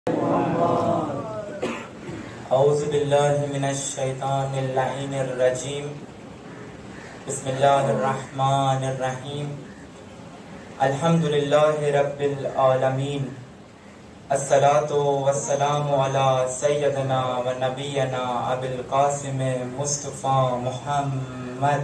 اعوذ باللہ من الشیطان اللعین الرجیم بسم اللہ الرحمن الرحیم الحمدللہ رب العالمین الصلاۃ والسلام علی سیدنا و نبینا ابی القاسم مصطفیٰ محمد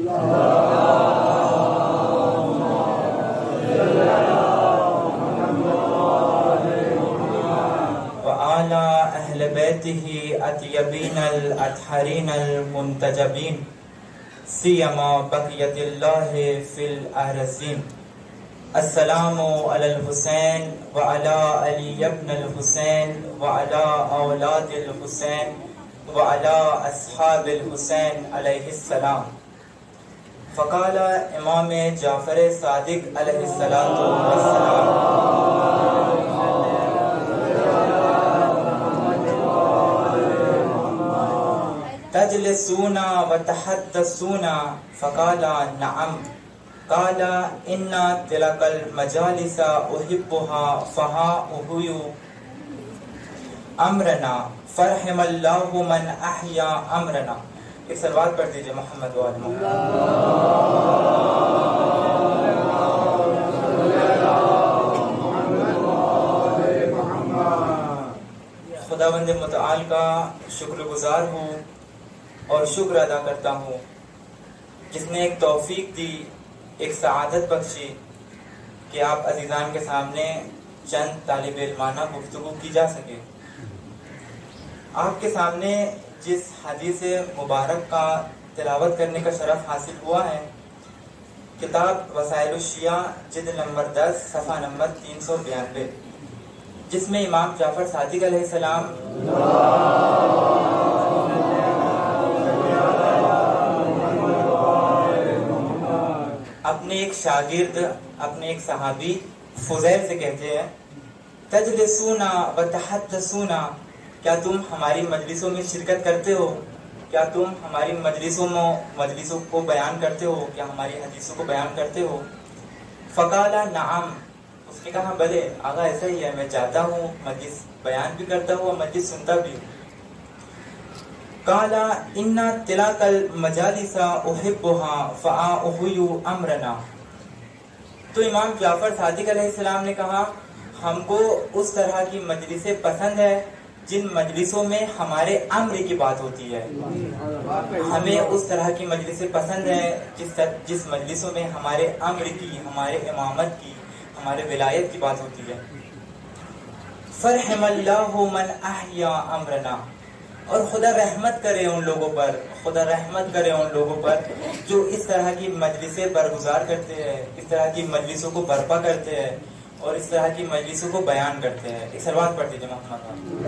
وعلى أهل بيته الطيبين الأطهرين المنتجبين سيما بقية الله في الأرضين. السلام على الحسين وعلى علي بن الحسين وعلى أولاد الحسين وعلى أصحاب الحسين عليه السلام. فقال امام جعفر صادق علیہ السلام تجلسون وتحدثون فقال نعم قال ان تلك المجالس احبها فها احيي امرنا فرحم الله من احيا امرنا. ایک سلوات پڑھ دیجئے محمد و آل محمد. خداوند متعال کا شکر گزار ہوں اور شکر ادا کرتا ہوں جس نے ایک توفیق دی، ایک سعادت بخشی کہ آپ عزیزان کے سامنے چند طالب علمانہ گفتگو کی جا سکے. آپ کے سامنے جس حدیث مبارک کا تلاوت کرنے کا شرف حاصل ہوا ہے، کتاب وسائل الشیعہ جلد نمبر 10 صفحہ نمبر 392، جس میں امام جعفر صادق علیہ السلام اپنے ایک شاگرد، اپنے ایک صحابی فضیل سے کہتے ہیں تجلسون وتحدثون، کیا تم ہماری مجلسوں میں شرکت کرتے ہو؟ کیا تم ہماری مجلسوں کو بیان کرتے ہو؟ کیا ہماری حدیثوں کو بیان کرتے ہو؟ فقال نعم، اس نے کہا بلے آقا ایسا ہی ہے، میں جاتا ہوں، مجلس بیان بھی کرتا ہوں اور مجلس سنتا بھی ہوں. قال ان تلك المجالس احبها فاحيي امرنا. تو امام جعفر صادق علیہ السلام نے کہا ہم کو اس طرح کی مجلسیں پسند ہے جن مجلسوں میں ہمارے امر کی بات ہوتی ہے. ہمیں اس طرح کی مجلسیں پسند ہیں جس مجلسوں میں ہمارے امر کی، ہمارے امامت کی، ہمارے ولایت کی بات ہوتی ہے. فرحم اللہ من احیا امرنا، اور خدا رحمت کرے ان لوگوں پر، خدا رحمت کرے ان لوگوں پر جو اس طرح کی مجلسیں برگزار کرتے ہیں، اس طرح کی مجلسوں کو برپا کرتے ہیں اور اس طرح کی مجلسوں کو بیان کرتے ہیں. ایک سلوات پڑھ دیجیے محمد.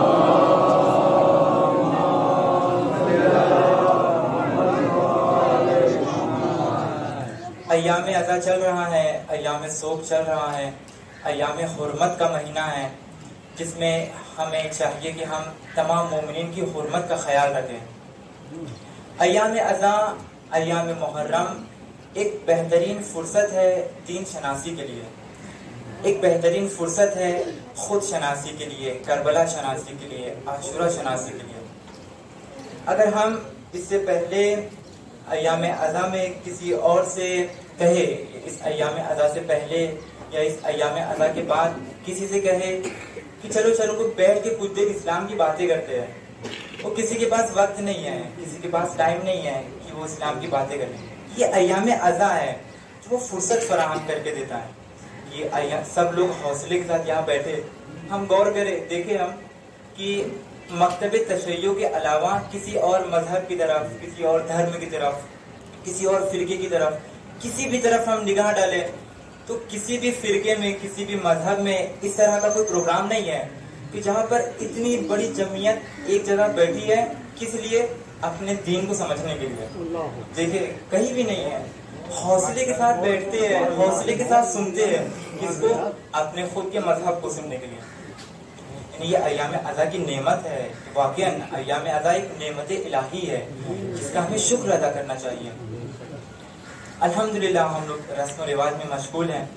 ایام عزا چل رہا ہے، ایام سوگ چل رہا ہے، ایام حرمت کا مہینہ ہے، جس میں ہمیں چاہیے کہ ہم تمام مومنین کی حرمت کا خیال رکھیں. ایام عزا، ایام محرم ایک بہترین فرصت ہے دین شناسی کے لیے، ایک بہترین فرصت ہے خود شناسی کے لیے، کربلا شناسی کے لیے، عاشورہ شناسی کے لیے. اگر ہم اس سے پہلے ایام عزا میں کسی اور سے کہے، اس ایام عزا سے پہلے یا اس ایام عزا کے بعد کسی سے کہے کہ چلو کوئی بیٹھ کے کچھ دیر اسلام کی باتیں کرتے ہیں، وہ کسی کے پاس وقت نہیں ہے، کسی کے پاس ٹائم نہیں ہے کہ وہ اسلام کی باتیں کریں. یہ ایام عزا ہے جو وہ فرصت فراہم کر کے دیتا ہے. یہ سب لوگ حوصلے کے ساتھ یہاں بیٹھے، ہم غور کریں، دیکھیں ہم کہ مکتب تشیع کے علاوہ کسی اور مذہب کی طرف، کسی اور دھرم کی طرف، کسی اور فرقے کی طرف، کسی بھی طرف ہم نگاہ ڈالیں تو کسی بھی فرقے میں، کسی بھی مذہب میں اس طرح کا کوئی پروگرام نہیں ہے کہ جہاں پر اتنی بڑی جمعیت ایک جگہ بیٹھی ہے، کس لیے؟ اپنے دین کو سمجھنے کے لیے. دیکھیں کہیں بھی نہیں ہے، حوصلے کے ساتھ بیٹھتے ہیں، حوصلے کے ساتھ سنتے ہیں، کس کو؟ اپنے خود کے مذہب کو سننے کے لیے. یعنی یہ ایام عزا کی نعمت ہے، واقعاً ایام عزا ایک نعمت الہی ہے جس کا ہمیں شکر ادا کرنا چاہیے. الحمدللہ ہم لوگ رسم و رواج میں مشغول ہیں،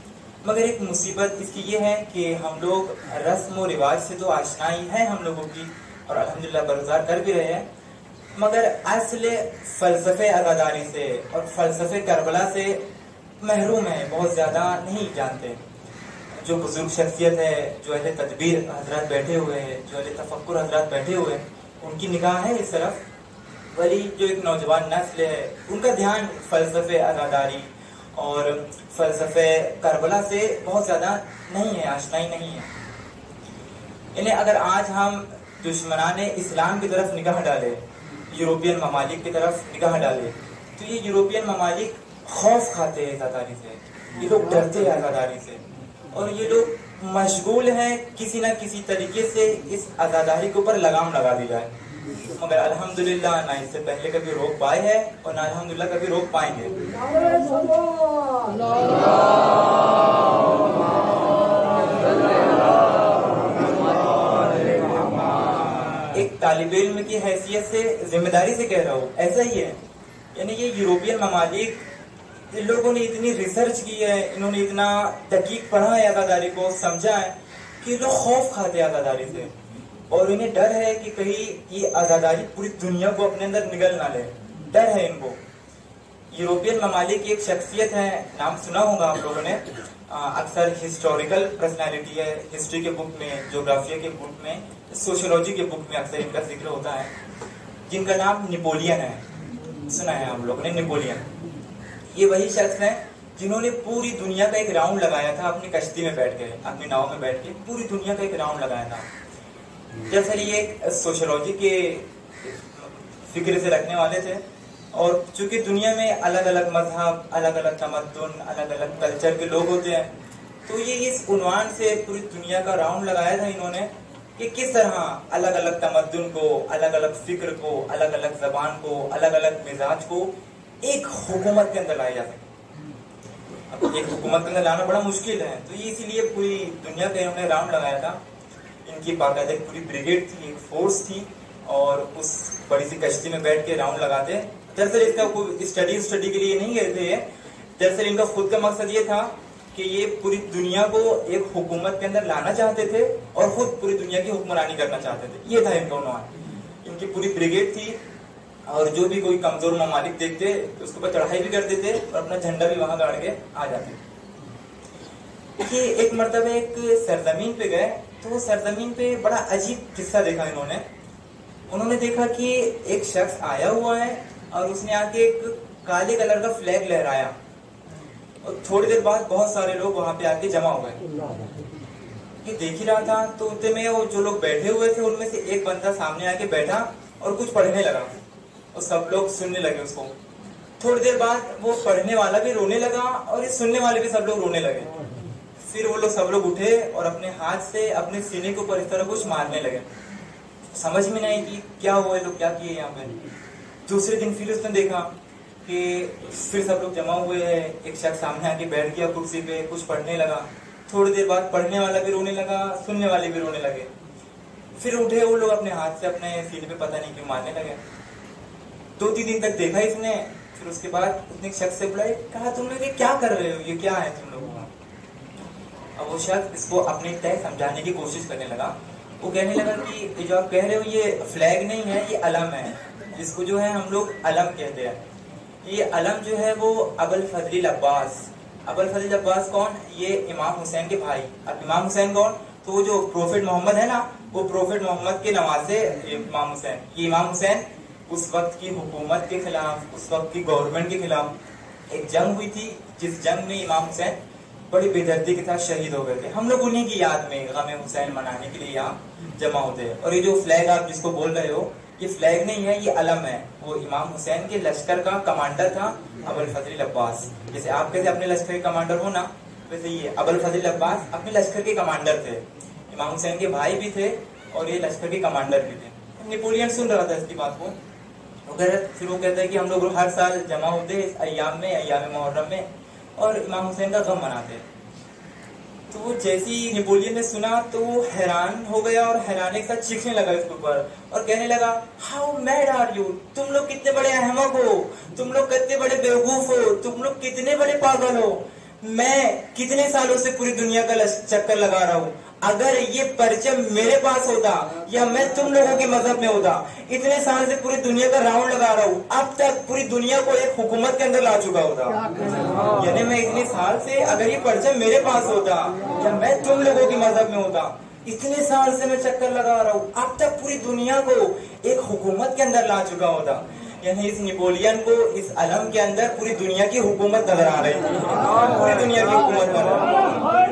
مگر ایک مصیبت اس کی یہ ہے کہ ہم لوگ رسم و رواج سے تو آشنائی ہے ہم لوگوں کی اور الحمدللہ برگزار کر بھی رہے ہیں، مگر اصل فلسفے عزاداری سے اور فلسفے کربلا سے محروم ہیں، بہت زیادہ نہیں جانتے۔ جو بزرگ شخصیت ہے، جو اہل تدبیر حضرات بیٹھے ہوئے ہیں، جو اہل تفکر حضرات بیٹھے ہوئے ہیں، ان کی نگاہ ہے اس طرف، ولی جو ایک نوجوان نسل ہے ان کا دھیان فلسفے عزاداری اور فلسفے کربلا سے بہت زیادہ نہیں ہے، آشنائی نہیں ہے۔ انہیں اگر آج ہم دشمنان اسلام کی طرف نگاہ ڈالے، یورپین ممالک کی طرف نگاہ ڈالے، تو یہ یورپین ممالک خوف کھاتے ہیں عزاداری سے، یہ لوگ ڈرتے ہیں عزاداری سے، اور یہ لوگ مشغول ہیں کسی نہ کسی طریقے سے اس عزاداری کے اوپر لگام لگا دی جائے، مگر الحمدللہ نہ اس سے پہلے کبھی روک پائے ہیں اور نہ الحمدللہ کبھی روک پائیں گے۔ ایک طالب علم کی حیثیت سے ذمہ داری سے کہہ رہا ہوں، ایسا ہی ہے، یعنی یہ یورپین ممالک، ان لوگوں نے اتنی ریسرچ کی ہے، انہوں نے اتنا دقیق پڑھا ہے عزاداری کو، سمجھا ہے کہ لوگ خوف کھاتے ہیں عزاداری سے، اور انہیں ڈر ہے کہ کہیں یہ عزاداری پوری دنیا کو اپنے اندر نگل نہ لے، ڈر ہے ان کو۔ یورپین ممالک کی ایک شخصیت ہے، نام سنا ہوگا آپ لوگوں نے، اکثر ہسٹوریکل پرسنالٹی ہے، ہسٹری کے بک میں، جغرافیہ کے بک میں، سوشولوجی کے بک میں اکثر ان کا ذکر ہوتا ہے، جن کا نام نیپولین ہے، سنا ہے ہم لوگوں نے نپولین۔ یہ وہی شخص ہیں جنہوں نے پوری دنیا کا ایک راؤنڈ لگایا تھا اپنی کشتی میں بیٹھ کے، اپنی ناؤ میں بیٹھ کے پوری دنیا کا ایک راؤنڈ لگایا تھا۔ دراصل یہ ایک سوشولوجی کے فکر سے رکھنے والے تھے، اور چونکہ دنیا میں الگ الگ مذہب، الگ الگ تمدن، الگ الگ کلچر کے لوگ ہوتے ہیں، تو یہ اس عنوان سے پوری دنیا کا راؤنڈ لگایا تھا انہوں نے کہ کس طرح الگ الگ تمدن کو، الگ الگ فکر کو، الگ الگ زبان کو، الگ الگ مزاج کو ایک حکومت کے اندر لایا جا سکے۔ اب ایک حکومت کے اندر لانا بڑا مشکل ہے، تو یہ اسی لیے پوری دنیا کا انہوں نے راؤنڈ لگایا تھا۔ ان کی باقاعدہ ایک پوری بریگیڈ تھی، ایک فورس تھی، اور اس بڑی سی کشتی میں بیٹھ کے راؤنڈ لگاتے۔ دراصل اس کا کوئی اسٹڈی کے لیے نہیں گئے تھے، دراصل ان کا خود کا مقصد یہ تھا کہ یہ پوری دنیا کو ایک حکومت کے اندر لانا چاہتے تھے اور خود پوری دنیا کی حکمرانی کرنا چاہتے تھے، یہ تھا ان کا عنوان۔ ان کی پوری بریگیڈ تھی، اور جو بھی کوئی کمزور ممالک دیکھتے اس کے اوپر چڑھائی بھی کر دیتے اور اپنا جھنڈا بھی وہاں گاڑ کے آ جاتے۔ کہ ایک مرتبہ ایک سرزمین پہ گئے، تو وہ سرزمین پہ بڑا عجیب قصہ دیکھا انہوں نے دیکھا کہ ایک شخص آیا ہوا ہے اور اس نے آ کے ایک کالے کلر کا فلیگ لہرایا، اور تھوڑی دیر بعد بہت سارے لوگ وہاں پہ آ کے جمع ہو گئے۔ یہ دیکھ ہی رہا تھا، تو اتنے میں وہ جو لوگ بیٹھے ہوئے تھے ان میں سے ایک بندہ سامنے آ کے بیٹھا اور کچھ پڑھنے لگا، اور سب لوگ سننے لگے اس کو۔ تھوڑی دیر بعد وہ پڑھنے والا بھی رونے لگا اور یہ سننے والے بھی سب لوگ رونے لگے۔ پھر وہ لوگ سب لوگ اٹھے اور اپنے ہاتھ سے اپنے سینے کے اوپر اس طرح کچھ مارنے لگے، سمجھ میں نہیں کہ کیا ہوا، لوگ کیا کیے یہاں پہ۔ دوسرے دن پھر اس نے دیکھا کہ پھر سب لوگ جمع ہوئے ہیں، ایک شخص سامنے آ کے بیٹھ گیا کرسی پہ، کچھ پڑھنے لگا۔ تھوڑی دیر بعد پڑھنے والا بھی رونے لگا، سننے والے بھی رونے لگے۔ پھر اٹھے وہ لوگ اپنے ہاتھ سے اپنے سینے پہ پتہ نہیں کیوں مارنے لگے۔ 2-3 دن تک دیکھا اس نے، پھر اس کے بعد اس نے ایک شخص سے بلایا، کہا تم لوگ یہ کیا کر رہے ہو، یہ کیا ہے تم لوگوں کا؟ اب وہ شخص اس کو اپنے طے سمجھانے کی کوشش کرنے لگا۔ وہ کہنے لگا کہ یہ جو آپ کہہ رہے ہو یہ فلیگ نہیں ہے، یہ علم ہے، جس کو جو ہے ہم لوگ علم کہتے ہیں۔ یہ علم جو ہے وہ ابوالفضل العباس، ابوالفضل العباس کون؟ یہ امام حسین کے بھائی۔ اب امام حسین کون؟ تو وہ جو پروفٹ محمد ہے نا، وہ پروفٹ محمد کے نواسے امام حسین۔ یہ امام حسین اس وقت کی حکومت کے خلاف، اس وقت کی گورنمنٹ کے خلاف ایک جنگ ہوئی تھی، جس جنگ میں امام حسین بڑی بے دردی کے ساتھ شہید ہو گئے تھے۔ ہم لوگ انہی کی یاد میں غم حسین منانے کے لیے یہاں جمع ہوتے ہیں۔ اور یہ جو فلیگ آپ جس کو بول رہے ہو، یہ فلیگ نہیں ہے، یہ علم ہے۔ وہ امام حسین کے لشکر کا کمانڈر تھا ابوالفضل العباس۔ جیسے آپ کیسے اپنے لشکر کے کمانڈر ہو نا، ویسے یہ ابوالفضل العباس اپنے لشکر کے کمانڈر تھے، امام حسین کے بھائی بھی تھے اور یہ لشکر کے کمانڈر بھی تھے۔ نیپولین سن رہا تھا اس کی بات کو، پھر وہ کہتا ہے کہ ہم لوگ ہر سال جمع ہوتے اس ایام میں، ایام محرم میں، اور امام حسین کا غم مناتے۔ تو وہ جیسی نیپولین نے سنا تو وہ حیران ہو گیا اور حیرانے کے ساتھ چیخنے لگا اس کے اوپر اور کہنے لگا، ہاؤ میڈ آر یو، تم لوگ کتنے بڑے احمق ہو، تم لوگ کتنے بڑے بیوقوف ہو، تم لوگ کتنے بڑے پاگل ہو۔ میں کتنے سالوں سے پوری دنیا کا چکر لگا رہا ہوں، اگر یہ پرچم میرے پاس ہوتا یا میں تم لوگوں کے مذہب میں ہوتا، اتنے سال سے پوری دنیا کا راؤنڈ لگا رہا ہوں، اب تک پوری دنیا کو ایک حکومت کے اندر لا چکا ہوتا. یعنی میں اتنے سال سے اگر یہ پرچم میرے پاس ہوتا یا میں تم لوگوں کے مذہب میں ہوتا، اتنے سال سے میں چکر لگا رہا ہوں، اب تک پوری دنیا کو ایک حکومت کے اندر لا چکا ہوتا. یعنی اس نیپولین کو اس علم کے اندر پوری دنیا کی حکومت نظر آ رہی تھی، پوری دنیا کی حکومت نظر آ رہی.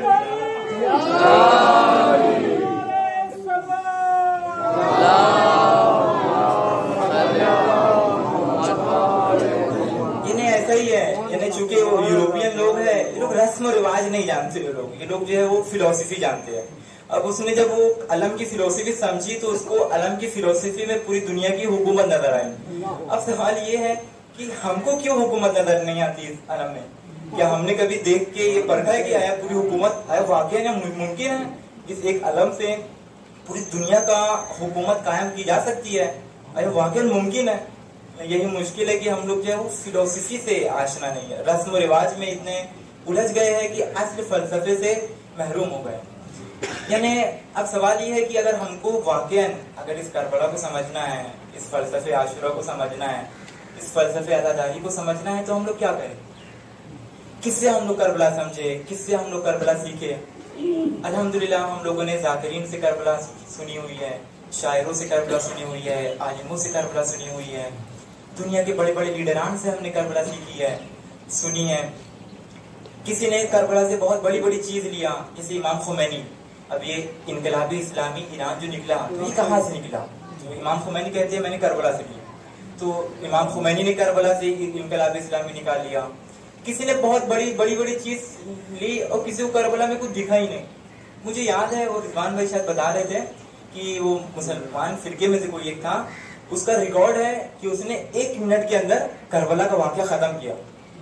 انہیں ایسا ہی ہے، یعنی چونکہ وہ یوروپین لوگ ہیں، یہ لوگ رسم و رواج نہیں جانتے، یہ لوگ جو ہے وہ فلسفی جانتے ہیں. اب اس نے جب وہ علم کی فلسفی سمجھی تو اس کو علم کی فلسفی میں پوری دنیا کی حکومت نظر آئی. اب سوال یہ ہے کہ ہم کو کیوں حکومت نظر نہیں آتی اس علم میں؟ کیا ہم نے کبھی دیکھ کے یہ پرکھا ہے کہ آیا پوری حکومت آیا واقعی ممکن ہے اس ایک علم سے پوری دنیا کا حکومت قائم کی جا سکتی ہے؟ آیا واقعی ممکن ہے؟ یہی مشکل ہے کہ ہم لوگ جو ہے وہ فلسفی سے آشنا نہیں ہے، رسم و رواج میں اتنے الجھ گئے ہیں کہ اصل فلسفے سے محروم ہو گئے. یعنی اب سوال یہ ہے کہ اگر ہم کو واقعاً اگر اس کربلا کو سمجھنا ہے، اس فلسفے عاشورہ کو سمجھنا ہے، اس فلسفے عزاداری کو سمجھنا ہے، تو ہم لوگ کیا کریں؟ کس سے ہم لوگ کربلا سمجھے؟ کس سے ہم لوگ کربلا سیکھے؟ الحمدللہ ہم لوگوں نے ذاکرین سے کربلا سنی ہوئی ہے، شاعروں سے کربلا سنی ہوئی ہے، عالموں سے کربلا سنی ہوئی ہے، دنیا کے بڑے بڑے لیڈران سے ہم نے کربلا سیکھی ہے، سنی ہے. کسی نے کربلا سے بہت بڑی بڑی چیز لیا، جیسے امام خمینی. اب یہ انقلابی اسلامی ایران جو نکلا، یہ کہاں سے نکلا؟ جو امام خمینی کہتے ہیں میں نے کربلا سے لیا، تو امام خمینی نے کربلا سے انقلابی اسلامی نکال لیا. کسی نے بہت بڑی چیز لی اور کسی کو کربلا میں کچھ دکھا ہی نہیں. مجھے یاد ہے، وہ رضوان بھائی شاید بتا رہے تھے کہ وہ مسلمان فرقے میں سے کوئی ایک تھا، اس کا ریکارڈ ہے کہ اس نے 1 منٹ کے اندر کربلا کا واقعہ ختم کیا.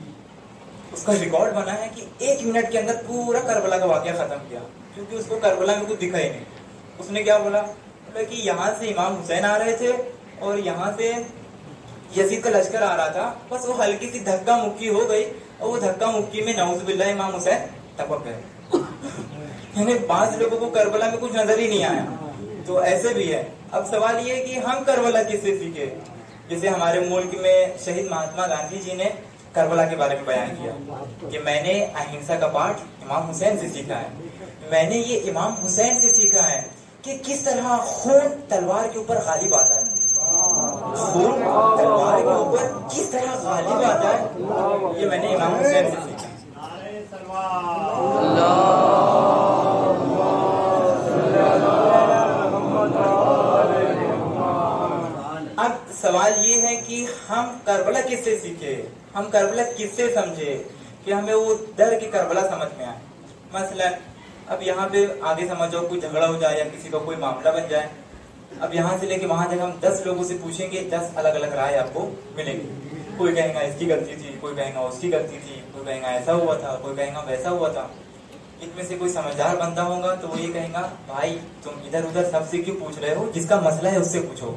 اس کا ریکارڈ بنا ہے کہ 1 منٹ کے اندر پورا کربلا کا واقعہ ختم کیا، کیونکہ اس کو کربلا میں کچھ دکھا ہی نہیں. اس نے کیا بولا کہ یہاں سے امام حسین آ رہے تھے اور یہاں سے یزید کا لشکر آ رہا تھا، بس وہ ہلکی سی دھکا مکی ہو گئی اور وہ دھکا مکی میں نعوذ باللہ امام حسین ٹپک گئے. یعنی بعض لوگوں کو کربلا میں کچھ نظر ہی نہیں آیا. تو ایسے بھی ہے. اب سوال یہ ہے کہ ہم کربلا کس سے سیکھے؟ جیسے ہمارے ملک میں شہید مہاتما گاندھی جی نے کربلا کے بارے میں بیان کیا کہ میں نے اہنسا کا پاٹھ امام حسین سے سیکھا ہے، میں نے یہ امام حسین سے سیکھا ہے کہ کس طرح خون تلوار کے اوپر غالب آتا ہے، خون تلوار کے اوپر کس طرح غالب آتا ہے، یہ میں نے امام حسین سے سیکھا. اب سوال یہ ہے کہ ہم کربلا کس سے سیکھے، ہم کربلا کس سے سمجھے کہ ہمیں وہ در کی کربلا سمجھ میں آئے. مثلا اب یہاں پہ آگے سمجھو کوئی جھگڑا ہو جائے یا کسی کا کوئی معاملہ بن جائے، اب یہاں سے لے کے وہاں تک ہم 10 لوگوں سے پوچھیں گے، 10 الگ الگ رائے آپ کو ملیں گی. کوئی کہیں گا اس کی غلطی تھی، کوئی کہیں گا اس کی غلطی تھی، کوئی کہیں گا ایسا ہوا تھا، کوئی کہیں گا ویسا ہوا تھا. ان میں سے کوئی سمجھدار بندہ ہوگا تو وہ یہ کہیں گا بھائی تم ادھر ادھر سب سے کیوں پوچھ رہے ہو، جس کا مسئلہ ہے اس سے پوچھو.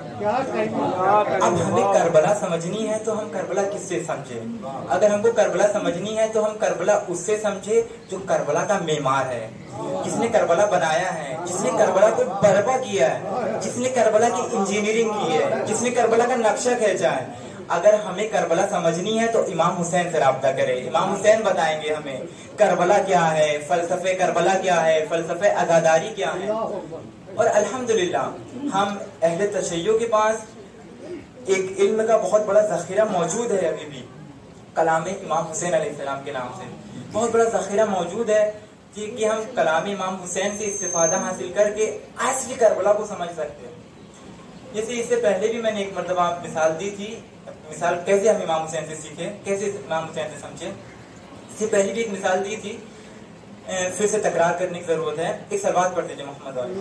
اب ہمیں کربلا سمجھنی ہے تو ہم کربلا کس سے سمجھے؟ اگر ہم کو کربلا سمجھنی ہے تو ہم کربلا اس سے سمجھے جو کربلا کا معمار ہے، جس نے کربلا بنایا ہے، جس نے کربلا کو برپا کیا ہے، جس نے کربلا کی انجینئرنگ کی ہے، جس نے کربلا کا نقشہ کھینچا ہے. اگر ہمیں کربلا سمجھنی ہے تو امام حسین سے رابطہ کرے. امام حسین بتائیں گے ہمیں کربلا کیا ہے، فلسفے کربلا کیا ہے، فلسفے عزاداری کیا ہے. اور الحمدللہ ہم اہل تشیع کے پاس ایک علم کا بہت بڑا ذخیرہ موجود ہے. ابھی بھی کلام امام حسین علیہ السلام کے نام سے بہت بڑا ذخیرہ موجود ہے کہ ہم کلام امام حسین سے استفادہ حاصل کر کے اصلی کربلا کو سمجھ سکتے ہیں. جیسے اس سے پہلے بھی میں نے ایک مرتبہ مثال دی تھی، مثال کیسے ہم امام حسین سے سیکھیں، کیسے امام حسین سے سمجھیں. اس سے پہلے بھی ایک مثال دی تھی، پھر سے تکرار کرنے کی ضرورت ہے. ایک صلوات پڑھ دیجیے محمد علی.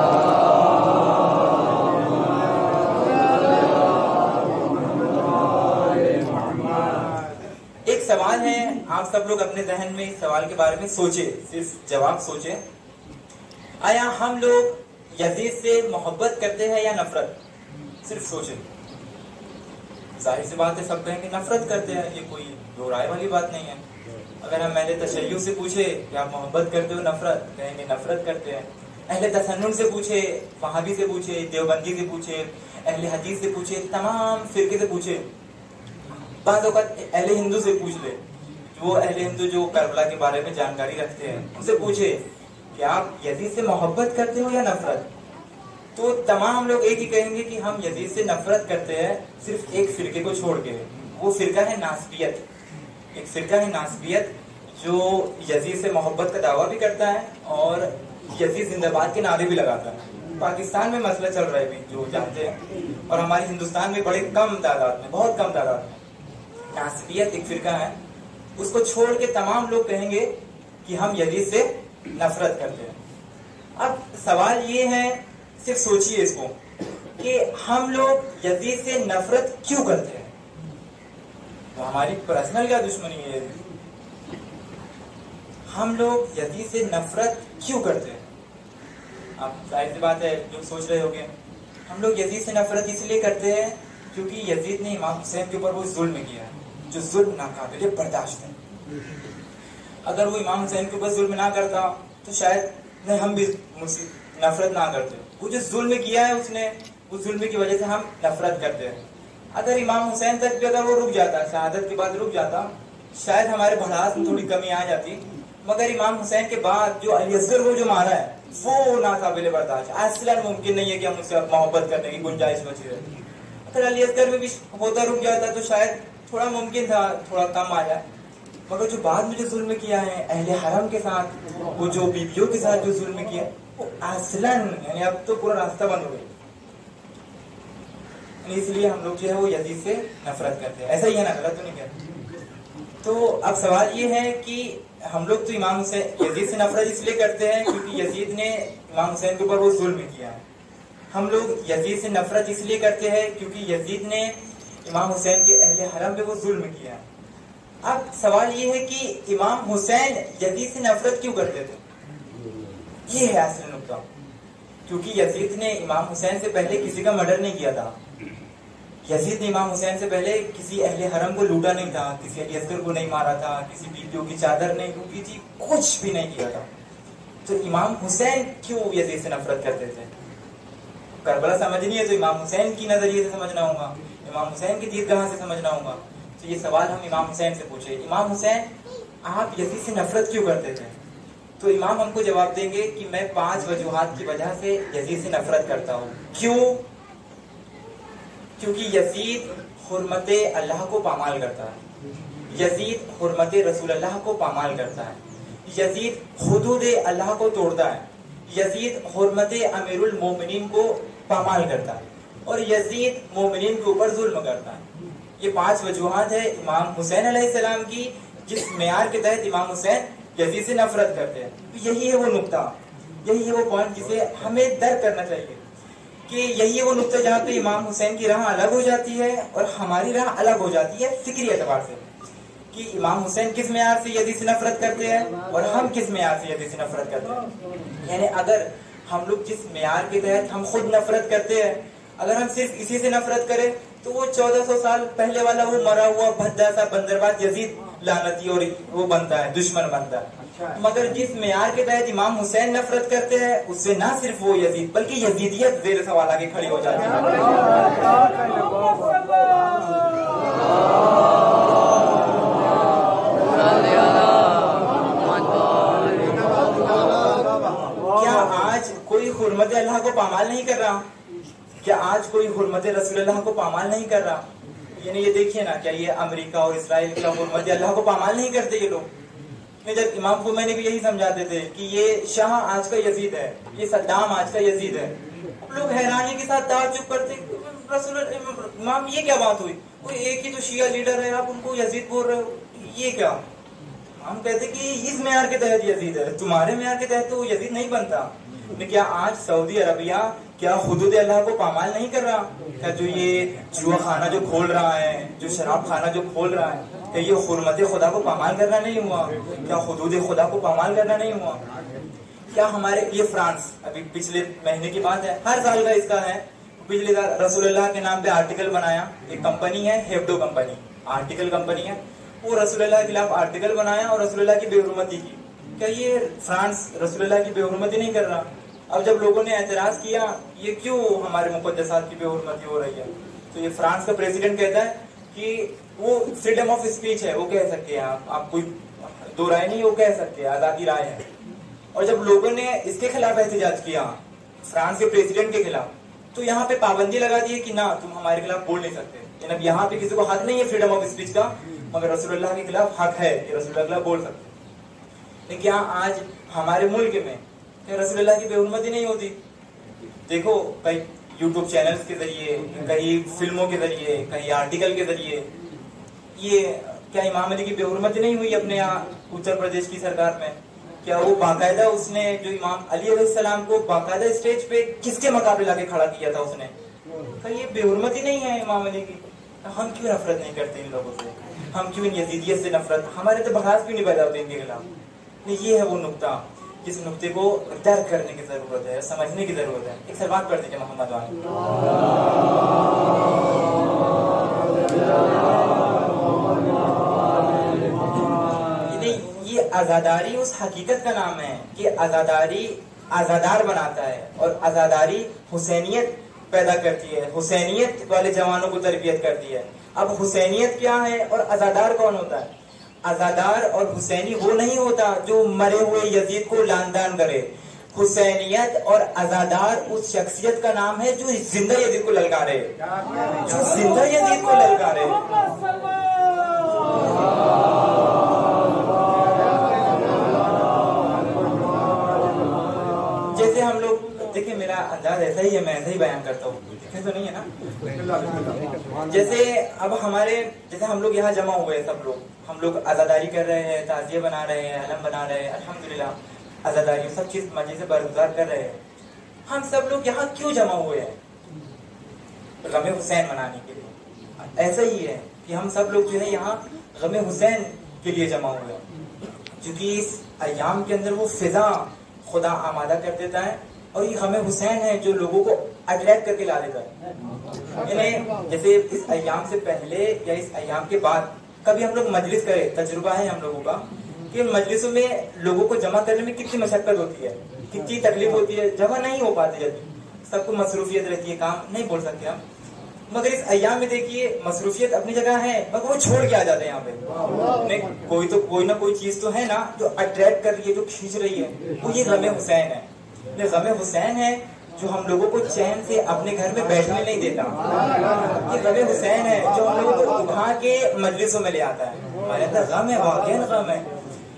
ایک سوال ہے، آپ سب لوگ اپنے ذہن میں اس سوال کے بارے میں سوچے، صرف جواب سوچے. آیا ہم لوگ یزید سے محبت کرتے ہیں یا نفرت؟ صرف سوچے. ظاہر سی بات ہے سب کہیں گے نفرت کرتے ہیں، یہ کوئی دو رائے والی بات نہیں ہے. اگر ہم اہل تشیع سے پوچھے کہ آپ محبت کرتے ہو نفرت، کہیں گے نفرت کرتے ہیں. اہل تسنن سے پوچھے، وہابی سے پوچھے، دیوبندی سے پوچھے، اہل حدیث سے پوچھے، تمام فرقے سے پوچھے، بعض اوقات اہل ہندو سے پوچھ لے، وہ اہل ہندو جو کربلا کے بارے میں جانکاری رکھتے ہیں، ان سے پوچھے کہ آپ یزید سے محبت کرتے ہو یا نفرت، تو تمام لوگ ایک ہی کہیں گے کہ ہم یزید سے نفرت کرتے ہیں، صرف ایک فرقے کو چھوڑ کے. وہ فرقہ ہے ناسبیت. ایک فرقہ ہے ناسبیت جو یزید سے محبت کا دعویٰ بھی کرتا ہے اور یزید زندہ باد کے نعرے بھی لگاتا ہے. پاکستان میں مسئلہ چل رہا ہے بھی جو جانتے ہیں، اور ہمارے ہندوستان میں بڑے کم تعداد میں، بہت کم تعداد میں. ناسبیت ایک فرقہ ہے، اس کو چھوڑ کے تمام لوگ کہیں گے کہ ہم یزید سے نفرت کرتے ہیں. اب سوال یہ ہے، صرف سوچئے اس کو، کہ ہم لوگ یزید سے نفرت کیوں کرتے ہیں؟ تو ہماری پرسنل کیا دشمنی ہے؟ ہم لوگ یزید سے نفرت کیوں کرتے ہیں؟ اب ظاہر سی بات ہے، لوگ سوچ رہے ہوگے ہم لوگ یزید سے نفرت اس لیے کرتے ہیں کیونکہ یزید نے امام حسین کے اوپر وہ ظلم کیا ہے جو ظلم ناقابل برداشت ہے. اگر وہ امام حسین کے اوپر ظلم نہ کرتا تو شاید ہم بھی نفرت نہ کرتے. وہ جو ظلم کیا ہے اس نے، اس ظلم کی وجہ سے ہم نفرت کرتے ہیں. اگر امام حسین تک بھی اگر وہ رک جاتا، شہادت کے بعد رک جاتا، شاید ہمارے بھڑاس میں تھوڑی کمی آ جاتی. مگر امام حسین کے بعد جو علی اصغر کو جو مارا ہے وہ ناقابل برداشت. اصلا ممکن نہیں ہے کہ ہم اس سے محبت کرنے کی گنجائش بچی رہتی. اگر علی اصغر میں بھی ہوتا رک جاتا تو شاید تھوڑا ممکن تھا، تھوڑا کم آ جائے. مگر جو بعد میں جو ظلم کیا ہے اہل حرم کے ساتھ، وہ جو بیویوں کے ساتھ جو ظلم کیا، وہ اصلاً یعنی اب تو پورا راستہ بند ہو گئی. اس لیے ہم لوگ جو ہے وہ یزید سے نفرت کرتے ہیں. ایسا ہی ہے نا؟ غلط تو نہیں کہتے. تو اب سوال یہ ہے کہ ہم لوگ تو امام حسین یزید سے نفرت اس لیے کرتے ہیں کیونکہ یزید نے امام حسین کے اوپر وہ ظلم کیا ہے. ہم لوگ یزید سے نفرت اس لیے کرتے ہیں کیونکہ یزید نے امام حسین کے اہل حرم پہ وہ ظلم کیا ہے. اب سوال یہ ہے کہ امام حسین یزید سے نفرت کیوں کرتے تھے؟ یہ ہے اصل نقطہ. کیونکہ یزید نے امام حسین سے پہلے کسی کا مرڈر نہیں کیا تھا. یزید نے امام حسین سے پہلے کسی اہل حرم کو لوٹا نہیں تھا، کسی علی اصغر کو نہیں مارا تھا، کسی بیویوں کی چادر نہیں ٹوٹی تھی، کچھ بھی نہیں کیا تھا. تو امام حسین کیوں یزید سے نفرت کرتے تھے؟ کربلا سمجھنی ہے تو امام حسین کی نظریے سے سمجھنا ہوگا، امام حسین کی دیدگاہ سے سمجھنا ہوگا. تو یہ سوال ہم امام حسین سے پوچھے، امام حسین آپ یزید سے نفرت کیوں کرتے تھے؟ تو امام ہم کو جواب دیں گے کہ میں 5 وجوہات کی وجہ سے یزید سے نفرت کرتا ہوں. کیوں؟ کیونکہ یزید حرمت اللہ کو پامال کرتا ہے، یزید حرمت رسول اللہ کو پامال کرتا ہے، یزید حدود اللہ کو توڑتا ہے، یزید حرمت امیر المومنین کو پامال کرتا ہے، اور یزید مومنین کے اوپر ظلم کرتا ہے. یہ 5 وجوہات ہے امام حسین علیہ السلام کی جس معیار کے تحت امام حسین یزید سے نفرت کرتے ہیں. یہی ہے وہ نقطہ، یہی ہے وہ پوائنٹ جسے ہمیں درک کرنا چاہیے کہ یہی ہے وہ نقطہ جہاں پہ امام حسین کی راہ الگ ہو جاتی ہے اور ہماری راہ الگ ہو جاتی ہے فکری اعتبار سے، کہ امام حسین کس معیار سے یزید سے نفرت کرتے ہیں اور ہم کس معیار سے یزید سے نفرت کرتے ہیں. یعنی اگر ہم لوگ جس معیار کے تحت ہم خود نفرت کرتے ہیں، اگر ہم صرف اسی سے نفرت کریں تو وہ 1400 سال پہلے والا وہ مرا ہوا بھدا سا بندرباد یزید لعنتی اور وہ بنتا ہے، دشمن بنتا ہے. مگر جس معیار کے تحت امام حسین نفرت کرتے ہیں اس سے نہ صرف وہ یزید بلکہ یزیدیت زیر سوال آگے کھڑی ہو جاتی ہے. کیا آج کوئی حرمت اللہ کو پامال نہیں کر رہا؟ کیا آج کوئی حرمت رسول اللہ کو پامال نہیں کر رہا؟ یعنی یہ دیکھیے نا، کیا یہ امریکہ اور اسرائیل کا حرمت اللہ کو پامال نہیں کرتے یہ لوگ؟ جب امام خمینی بھی یہی سمجھاتے تھے کہ یہ شاہ آج کا یزید ہے، یہ صدام آج کا یزید ہے، لوگ حیرانی کے ساتھ تعجب کرتے، رسول امام یہ کیا بات ہوئی؟ کوئی ایک ہی تو شیعہ لیڈر ہے، آپ ان کو یزید بول رہے ہو، یہ کیا؟ ہم کہتے کہ اس معیار کے تحت یزید ہے، تمہارے معیار کے تحت تو وہ یزید نہیں بنتا. کیا آج سعودی عربیہ کیا حدود اللہ کو پامال نہیں کر رہا؟ کیا جو یہ جوا خانہ جو کھول رہا ہے، جو شراب خانہ جو کھول رہا ہے، کہ یہ حرمت خدا کو پامال کرنا نہیں ہوا؟ کیا حدود خدا کو پامال کرنا نہیں ہوا؟ کیا ہمارے یہ فرانس ابھی پچھلے مہینے کی بات ہے، ہر سال کا اس کا ہے، پچھلے سال رسول اللہ کے نام پہ آرٹیکل بنایا، ایک کمپنی ہے ہیبڈو کمپنی، آرٹیکل کمپنی ہے، وہ رسول اللہ کے خلاف آرٹیکل بنایا اور رسول اللہ کی بے حرمتی کی. کیا یہ فرانس رسول اللہ کی بے حرمتی نہیں کر رہا؟ اب جب لوگوں نے اعتراض کیا یہ کیوں ہمارے مقدسات کی بے حرمتی ہو رہی ہے، تو یہ فرانس کا پریزیڈنٹ کہتا ہے کہ وہ فریڈم آف اسپیچ ہے، وہ کہہ سکتے ہیں، آپ کوئی دو رائے نہیں، وہ کہہ سکتے ہیں، آزادی رائے ہے. اور جب لوگوں نے اس کے خلاف احتجاج کیا فرانس کے پریزیڈنٹ کے خلاف، تو یہاں پہ پابندی لگا دی کہ نہ تم ہمارے خلاف بول نہیں سکتے. یعنی اب یہاں پہ کسی کو حق نہیں ہے فریڈم آف اسپیچ کا، مگر رسول اللہ کے خلاف حق ہے کہ رسول اللہ کے خلاف بول سکتے. لیکن کیا آج ہمارے ملک میں رسول اللہ کی بے حرمتی نہیں ہوتی؟ دیکھو کئی یوٹیوب چینلز کے ذریعے، کئی فلموں کے ذریعے، کئی آرٹیکل کے ذریعے، یہ کیا امام علی کی بے حرمتی نہیں ہوئی اپنے یہاں اتر پردیش کی سرکار میں؟ کیا وہ باقاعدہ اس نے جو امام علی علیہ السلام کو باقاعدہ اسٹیج پہ کس کے مقابلے لا کے کھڑا کیا تھا اس نے؟ یہ بے حرمتی نہیں ہے امام علی کی. ہم کیوں نفرت نہیں کرتے ان لوگوں سے؟ ہم کیوں ان یزیدیت سے نفرت، ہمارے تو بحث کیوں نہیں پیدا ہوتے ان کے خلاف؟ یہ ہے وہ نقطہ جس نقطے کو درک کرنے کی ضرورت ہے، سمجھنے کی ضرورت ہے. ایک سلوات پڑھ دیجیے محمد وانی. یہ آزاداری اس حقیقت کا نام ہے کہ آزاداری آزادار بناتا ہے، اور آزاداری حسینیت پیدا کرتی ہے، حسینیت والے جوانوں کو تربیت کرتی ہے. اب حسینیت کیا ہے اور آزادار کون ہوتا ہے؟ آزادار اور حسینی وہ نہیں ہوتا جو مرے ہوئے یزید کو لاندان کرے. حسینیت اور آزادار اس شخصیت کا نام ہے جو زندہ یزید کو للکارے، جو زندہ یزید کو للکارے. جیسے ہم لوگ دیکھیں، میرا انداز ایسا ہی ہے، میں ایسا ہی بیان کرتا ہوں، دیکھیں تو نہیں ہے نا. جیسے اب جیسے ہم لوگ یہاں جمع ہوئے، سب لوگ ہم لوگ آزاداری کر رہے ہیں، تعزیہ بنا رہے ہیں، علم بنا رہے ہیں، الحمدللہ آزاداری سب چیز مزے سے برگزار کر رہے ہیں. ہم سب لوگ یہاں کیوں جمع ہوئے ہیں؟ غم حسین منانے کے لیے. ایسا ہی ہے کہ ہم سب لوگ جو ہے یہاں غم حسین کے لیے جمع ہوئے ہیں، کیونکہ اس ایام کے اندر وہ فضا خدا آمادہ کر دیتا ہے، اور یہ غم حسین ہے جو لوگوں کو اٹریکٹ کر کے لا دیتا ہے. یعنی جیسے اس ایام سے پہلے یا اس ایام کے بعد کبھی ہم لوگ مجلس کرے، تجربہ ہے ہم لوگوں کا کہ مجلسوں میں لوگوں کو جمع کرنے میں کتنی مشقت ہوتی ہے، کتنی تکلیف ہوتی ہے، جمع نہیں ہو پاتی جلدی، سب کو مصروفیت رہتی ہے، کام نہیں بول سکتے ہم. مگر اس ایام میں دیکھیے مصروفیت اپنی جگہ ہے، مگر وہ چھوڑ کے آ جاتے ہیں یہاں پہ. کوئی نہ کوئی چیز تو ہے نا جو اٹریکٹ کر رہی ہے، جو کھینچ رہی ہے، وہ یہ غم حسین ہے. غم حسین ہے جو ہم لوگوں کو چین سے اپنے گھر میں بیٹھنے نہیں دیتا. یہ غم حسین ہے جو ہم لوگوں کو اٹھا کے مجلسوں میں لے آتا ہے. ہمارے اندر غم ہے، واقعی غم ہے.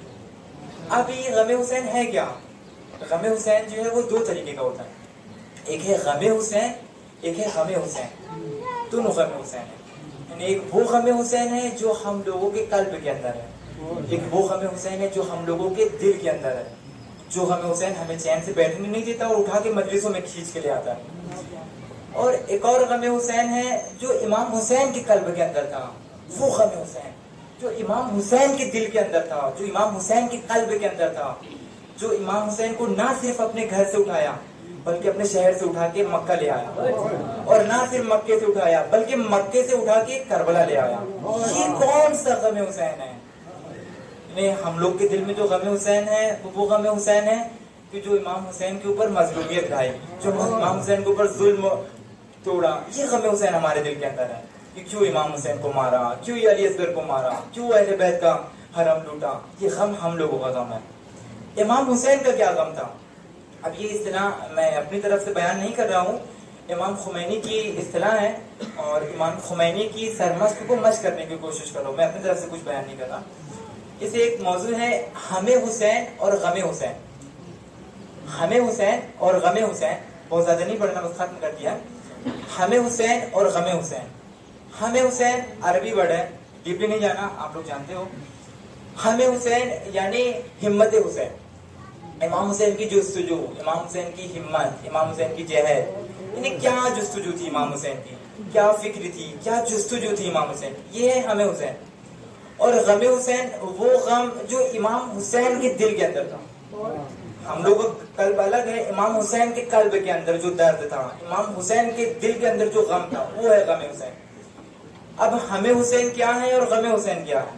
اب یہ غم حسین ہے کیا؟ غم حسین جو ہے وہ دو طریقے کا ہوتا ہے. ایک ہے غم حسین، ایک ہے غم حسین. دونوں غم حسین ہے. یعنی ایک وہ غم حسین ہے جو ہم لوگوں کے قلب کے اندر ہے، ایک وہ غم حسین ہے جو ہم لوگوں کے دل کے اندر ہے. جو غم حسین ہمیں چین سے بیٹھنے نہیں دیتا اور اٹھا کے مجلسوں میں کھینچ کے لے آتا ہے. اور ایک اور غم حسین ہے جو امام حسین کے قلب کے اندر تھا. وہ غم حسین جو امام حسین کے دل کے اندر تھا، جو امام حسین کے قلب کے اندر تھا، جو امام حسین کو نہ صرف اپنے گھر سے اٹھایا بلکہ اپنے شہر سے اٹھا کے مکہ لے آیا، اور نہ صرف مکے سے اٹھایا بلکہ مکے سے اٹھا کے کربلا لے آیا. یہ کون سا غم حسین ہے؟ ہم لوگ کے دل میں جو غم حسین ہے وہ غم حسین ہے کہ جو امام حسین کے اوپر مظلومیت ڈھائی، جو امام حسین کے اوپر ظلم توڑا. یہ غم حسین ہمارے دل کے اندر ہے کہ کیوں امام حسین کو مارا، کیوں علی اصغر کو مارا، کیوں اہل بیت کا حرم لوٹا. یہ غم ہم لوگوں کا غم ہے. امام حسین کا کیا غم تھا؟ اب یہ اصطلاح میں اپنی طرف سے بیان نہیں کر رہا ہوں، امام خمینی کی اصطلاح ہے، اور امام خمینی کی سرمست کو مشق کرنے کی کوشش کرو. میں اپنی طرف سے کچھ بیان نہیں کر رہا. اسے ایک موضوع ہے ہمیں حسین اور غم حسین. ہمیں حسین اور غم حسین، بہت زیادہ نہیں پڑھنا، بس ختم کر دیا. ہمیں حسین اور غم حسین. ہمیں حسین عربی ورڈ ہے، ڈیپلی نہیں جانا، آپ لوگ جانتے ہو. ہمیں حسین یعنی ہمت حسین، امام حسین کی جستجو، امام حسین کی ہمت، امام حسین کی جہد. یعنی کیا جستجو تھی امام حسین کی، کیا فکر تھی، کیا جستجو تھی امام حسین. یہ ہے ہمیں حسین. اور غم حسین وہ غم جو امام حسین کے دل کے اندر تھا. ہم لوگوں کا قلب الگ ہے، امام حسین کے قلب کے اندر جو درد تھا، امام حسین کے دل کے اندر جو غم تھا، وہ ہے غم حسین. اب ہمیں حسین کیا ہے اور غم حسین کیا ہے؟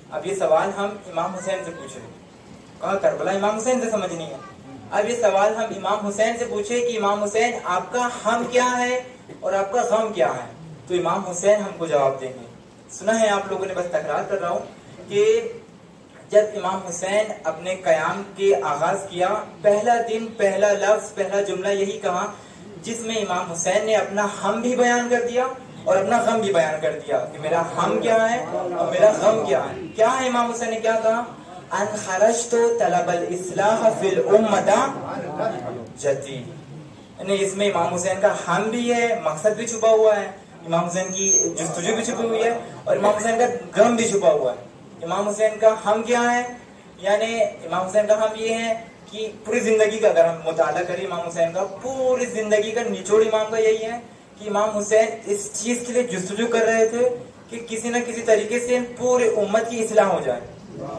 اب یہ سوال ہم امام حسین سے پوچھے، کہا کربلا امام حسین سے سمجھنی ہے. اب یہ سوال ہم امام حسین سے پوچھے کہ امام حسین آپ کا ہم کیا ہے اور آپ کا غم کیا ہے، تو امام حسین ہم کو جواب دیں گے. سنا ہے آپ لوگوں نے، بس تکرار کر رہا ہوں کہ جب امام حسین اپنے قیام کے آغاز کیا، پہلا دن، پہلا لفظ، پہلا جملہ یہی کہا، جس میں امام حسین نے اپنا ہم بھی بیان کر دیا اور اپنا غم بھی بیان کر دیا کہ میرا ہم کیا ہے اور میرا غم کیا ہے. کیا ہے امام حسین نے کیا کہا؟ ان خرجت طلب الاصلاح فی الامۃ جدی. یعنی اس میں امام حسین کا ہم بھی ہے، مقصد بھی چھپا ہوا ہے، امام حسین کی جستجو بھی چھپی ہوئی ہے، اور امام حسین کا غم بھی چھپا ہوا ہے. امام حسین کا ہم کیا ہے؟ یعنی امام حسین کا ہم یہ ہے کہ پوری زندگی کا اگر ہم مطالعہ کریں امام حسین کا، پوری زندگی کا نچوڑ امام کا یہی ہے کہ امام حسین اس چیز کے لیے جستجو کر رہے تھے کہ کسی نہ کسی طریقے سے پورے امت کی اصلاح ہو جائے،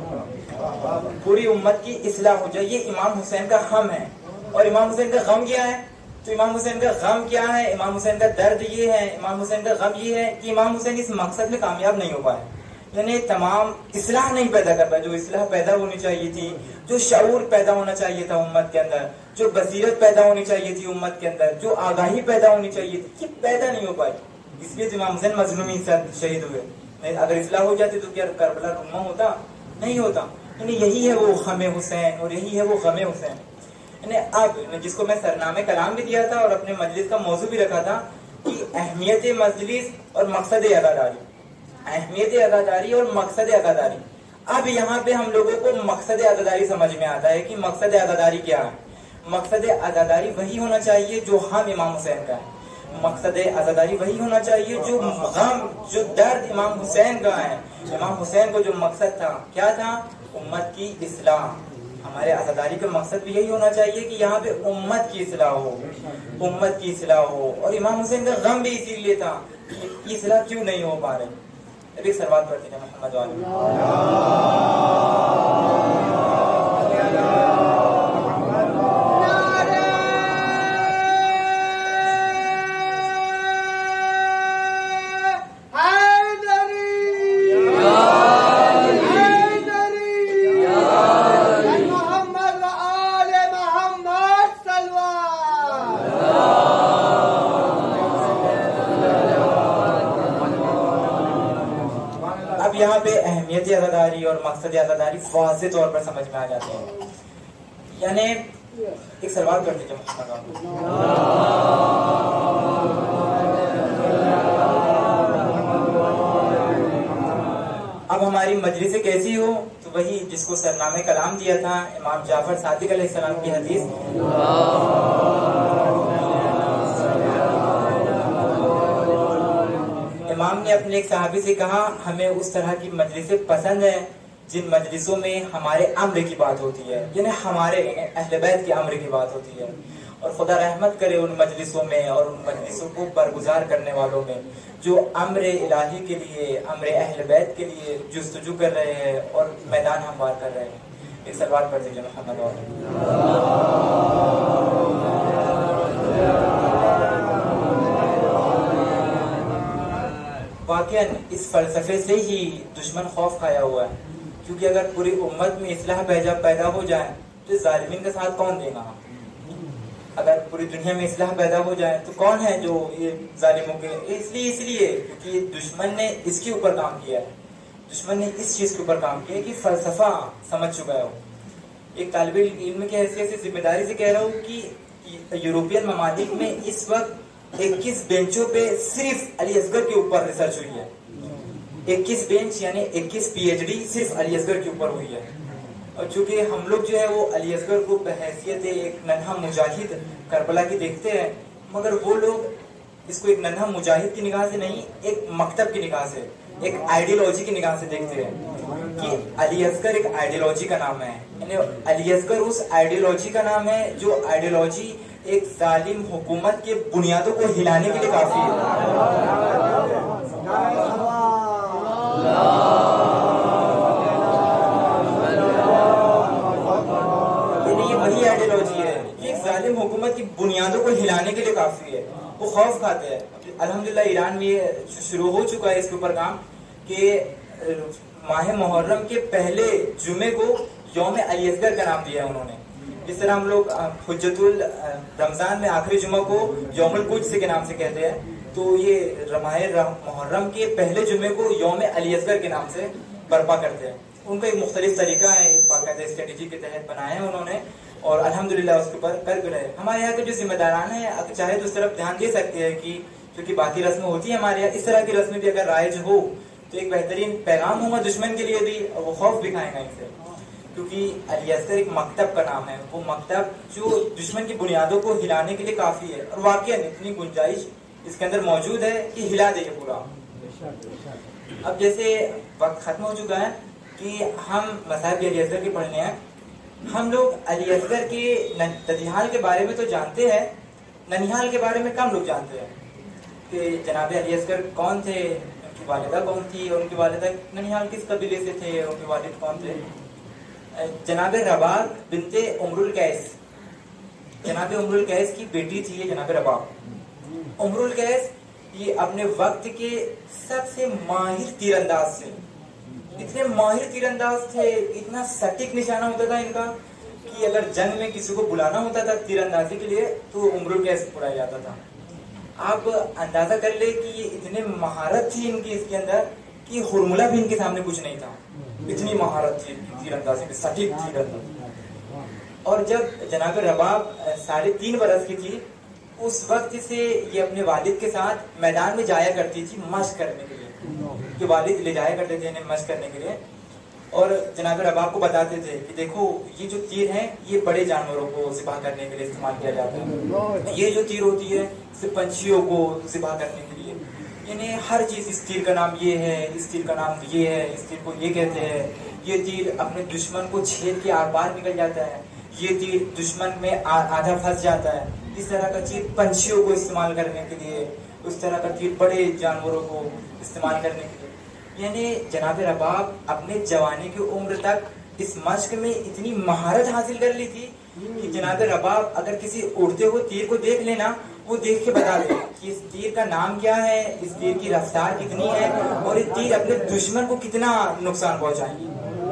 پوری امت کی اصلاح ہو جائے. یہ امام حسین کا ہم ہے. اور امام حسین کا غم کیا ہے؟ تو امام حسین کا غم کیا ہے؟ امام حسین کا درد یہ ہے، امام حسین کا غم یہ ہے کہ امام حسین اس مقصد میں کامیاب نہیں ہو پائے. یعنی تمام اصلاح نہیں پیدا کر پائے، جو اصلاح پیدا ہونی چاہیے تھی، جو شعور پیدا ہونا چاہیے تھا امت کے اندر، جو بصیرت پیدا ہونی چاہیے تھی امت کے اندر، جو آگاہی پیدا ہونی چاہیے تھی، یہ پیدا نہیں ہو پائی. اس لیے امام حسین مظلومی شہید ہوئے. اگر اصلاح ہو جاتی تو کیا کربلا رونما ہوتا؟ نہیں ہوتا. یعنی یہی ہے وہ ہم حسین اور یہی ہے وہ غم حسین. یعنی اب جس کو میں سرنامے کلام بھی دیا تھا اور اپنے مجلس کا موضوع بھی رکھا تھا کہ اہمیت مجلس اور مقصد عزاداری، اہمیت عزاداری اور مقصد عزاداری. اب یہاں پہ ہم لوگوں کو مقصد عزاداری سمجھ میں آتا ہے کہ مقصد عزاداری کیا ہے. مقصد عزاداری وہی ہونا چاہیے جو ہم امام حسین کا ہے. مقصد عزاداری وہی ہونا چاہیے جو غم، جو درد امام حسین کا ہے. امام حسین کو جو مقصد تھا کیا تھا؟ امت کی اصلاح. ہمارے عزاداری کا مقصد بھی یہی ہونا چاہیے کہ یہاں پہ امت کی اصلاح ہو، امت کی اصلاح ہو. اور امام حسین کا غم بھی اسی لیے تھا کہ اصلاح کیوں نہیں ہو پا رہے. ابھی سروات پڑھتے ہیں محمد والی. یہاں پہ اہمیت عزاداری اور مقصد عزاداری واضح طور پر سمجھ میں آ جاتے ہیں. یعنی ایک سوال کر دیجیے محمد. اب ہماری مجلس کیسی ہو؟ تو وہی جس کو سرنامے کلام دیا تھا امام جعفر صادق علیہ السلام کی حدیث، امام نے اپنے ایک صحابی سے کہا ہمیں اس طرح کی مجلسیں پسند ہیں جن مجلسوں میں ہمارے امر کی بات ہوتی ہے، یعنی ہمارے اہل بیت کے امر کی بات ہوتی ہے. اور خدا رحمت کرے ان مجلسوں میں اور ان مجلسوں کو برگزار کرنے والوں میں جو امر الہی کے لیے، امر اہل بیت کے لیے جستجو کر رہے ہیں اور میدان ہموار کر رہے ہیں. ایک سلوات پڑھ دیجیے محمد واقعا اس فلسفے سے ہی دشمن خوف کھایا ہوا ہے. کیونکہ اگر پوری امت میں اصلاح پیدا ہو جائے تو ظالمین کا ساتھ کون دے گا؟ اگر پوری دنیا میں اصلاح پیدا ہو جائے تو کون ہے جو یہ ظالموں کے؟ اس لیے کیونکہ دشمن نے اس کے اوپر کام کیا ہے. دشمن نے اس چیز کے اوپر کام کیا کہ فلسفہ سمجھ چکا ہے. ایک طالب علم کی حیثیت سے ذمہ داری سے کہہ رہا ہوں کہ یورپین ممالک میں اس وقت 21 بینچوں پہ صرف علی اصغر کے اوپر ریسرچ ہوئی ہے. 21 بینچ یعنی 21 پی ایچ ڈی صرف علی اصغر کے اوپر ہوئی ہے. اور چونکہ ہم لوگ جو ہے وہ علی اصغر کو بحیثیت ایک ننھا مجاہد کربلا کی دیکھتے ہیں، مگر وہ لوگ اس کو ایک ننھا مجاہد کی نگاہ سے نہیں، ایک مکتب کی نگاہ سے، ایک آئیڈیالوجی کی نگاہ سے دیکھتے ہیں کہ علی اصغر ایک آئیڈیالوجی کا نام ہے. یعنی علی اصغر اس آئیڈیالوجی کا نام ہے جو آئیڈیالوجی ایک ظالم حکومت کے بنیادوں کو ہلانے کے لیے کافی ہے. وہی آئیڈیالوجی ہے، یہ ظالم حکومت کی بنیادوں کو ہلانے کے لیے کافی ہے. وہ خوف کھاتے ہیں. الحمدللہ ایران میں یہ شروع ہو چکا ہے اس کے اوپر کام کہ माह मुहर्रम के पहले जुमे को यौम अली असगर का नाम दिया है उन्होंने। जिस तरह हम लोग हुज्जतुल रमजान में आखिरी जुमा को यौमुल कुद्स के नाम से कहते हैं, तो ये माह मुहर्रम के पहले जुमे को यौम अली असगर के नाम से बर्पा करते हैं। उनका एक मुख्तलिफ तरीका है, एक बाकायदा स्ट्रेटेजी के तहत बनाया है उन्होंने, और अल्हम्दुलिल्लाह उसके ऊपर कर भी रहे। हमारे यहाँ के जो जिम्मेदारान हैं चाहे तो उस तरफ ध्यान दे सकते हैं कि क्योंकि बाकी रस्में होती है हमारे यहाँ, इस तरह की रस्में भी अगर राइज हो तो एक बेहतरीन पैगाम होगा दुश्मन के लिए भी, वो खौफ भी खाएगा इनसे। क्योंकि अली असगर एक मकतब का नाम है, वो मकतब जो दुश्मन की बुनियादों को हिलाने के लिए काफी है, और वाकई इतनी गुंजाइश इसके अंदर मौजूद है कि हिला देगा पूरा। अब जैसे वक्त खत्म हो चुका है कि हम मसाहिब अली असगर के पढ़ने हैं। हम लोग अली असगर के ननिहाल के बारे में तो जानते हैं, ननिहाल के बारे में कम लोग जानते हैं कि जनाब अली असगर कौन थे, उनकी वालिदा कौन थी, और उनकी वालिदा ननिहाल किस कबीले से थे, उनके वालिद कौन थे। जनाब रबाब बिनते उमरुल कैस, जनाब उमरुल कैस की बेटी थी ये जनाब रबाब। उमरुल कैस ये अपने वक्त के सबसे माहिर तीरंदाज थे, इतने माहिर तीरंदाज थे, इतना सटीक निशाना होता था इनका कि अगर जंग में किसी को बुलाना होता था तीरंदाजी के लिए तो उमरुल कैस बुलाया जाता था। आप अंदाजा कर ले कि ये इतने महारत थी इनकी इसके अंदर कि हुरमुला भी इनके सामने कुछ नहीं था, इतनी महारत थी तीरंदाजी में, सटीक तीरंदाज। और जब जनाब रबाब 3.5 बरस की थी, उस वक्त से ये अपने वालिद के साथ मैदान में जाया करती थी मश्क करने के लिए, कि वालिद ले जाया करते थे इन्हें मश्क करने के लिए, और जनाब रबाब को बताते थे कि देखो ये जो तीर है ये बड़े जानवरों को ज़िबा करने के लिए इस्तेमाल किया जाता है, ये जो तीर होती है सिर्फ पंछियों को ज़िबा करने के लिए, यानी हर चीज़, इस तीर का नाम ये है, इस तीर का नाम ये है, इस तीर को ये कहते हैं, ये तीर अपने दुश्मन को छेद के आर पार निकल जाता है, ये तीर दुश्मन में आधा फंस जाता है। इस तरह का तीर पंछियों को इस्तेमाल करने के लिए, उस तरह का तीर बड़े जानवरों को इस्तेमाल करने के लिए। यानी जनाब रबाब अपने जवानी की उम्र तक इस मश्क में इतनी महारत हासिल कर ली थी कि जनाब रबाब अगर किसी उड़ते हुए तीर को देख लेना, वो देख के बता दे कि इस तीर का नाम क्या है, इस तीर की रफ्तार कितनी है, और ये तीर अपने दुश्मन को कितना नुकसान पहुंचाएंगी।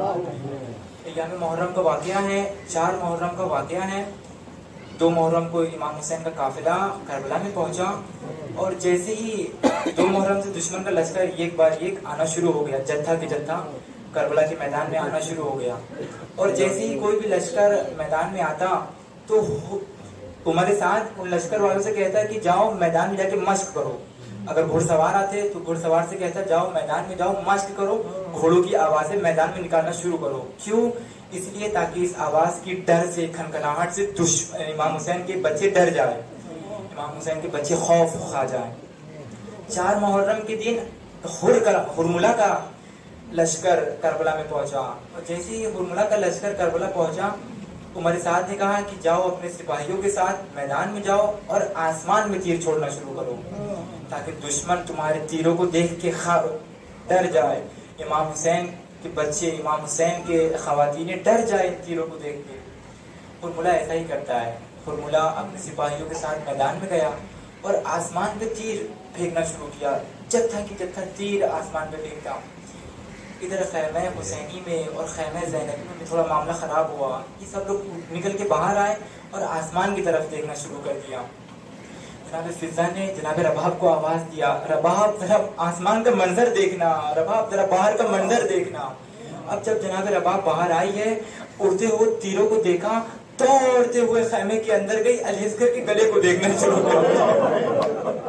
यानी मुहर्रम का वाकया है, 4 मुहर्रम का वाकया है। 2 मुहर्रम को इमाम हुसैन का काफिला करबला में पहुंचा, और जैसे ही 2 मुहर्रम से दुश्मन का लश्कर एक बार एक आना शुरू हो गया, जत्था के जत्था करबला के मैदान में आना शुरू हो गया। और जैसे ही कोई भी लश्कर मैदान में आता तो उमर साद उन लश्कर वालों से कहता है कि जाओ मैदान में जाके मश्क करो। अगर घुड़सवार आते तो घुड़सवार से कहता जाओ मैदान में जाओ मश्क करो, घोड़ों की आवाजें मैदान में निकालना शुरू करो। क्यों? इसलिए ताकि इस आवाज की डर से, खनखनाहट से इमाम हुसैन के बच्चे डर जाए, इमाम हुसैन के बच्चे खौफ खा जाए। 4 मुहर्रम के दिन हुरमुला का लश्कर करबला में पहुंचा, और जैसे ही हुरमुला का लश्कर करबला पहुंचा, उमर साद ने कहा कि जाओ अपने सिपाहियों के साथ मैदान में जाओ और आसमान में तीर छोड़ना शुरू करो, ताकि दुश्मन तुम्हारे तीरों को देख के डर जाए। इमाम हुसैन के बच्चे, इमाम हुसैन के खवातीनें डर जाए तीरों को देख के। हुरमुला ऐसा ही करता है। हुरमुला अपने सिपाहियों के साथ मैदान में गया और आसमान पे तीर फेंकना शुरू किया, जत्था की जत्था तीर आसमान पे फेंकता। इधर खैमे हुसैनी में और खैमे ज़ैनबी में थोड़ा मामला ख़राब हुआ, ये सब लोग निकल के बाहर आए और आसमान की तरफ देखना शुरू कर दिया। जनाब फिज़ा ने जनाब रबाब को आवाज़ दिया, रबाब जरा आसमान का मंजर देखना, रबाब जरा बाहर का मंजर देखना। अब जब जनाब रबाब बाहर आई है, उड़ते हुए तीरों को देखा, दौड़ते हुए खैमे के अंदर गई, अली असगर के गले को देखना शुरू कर दिया।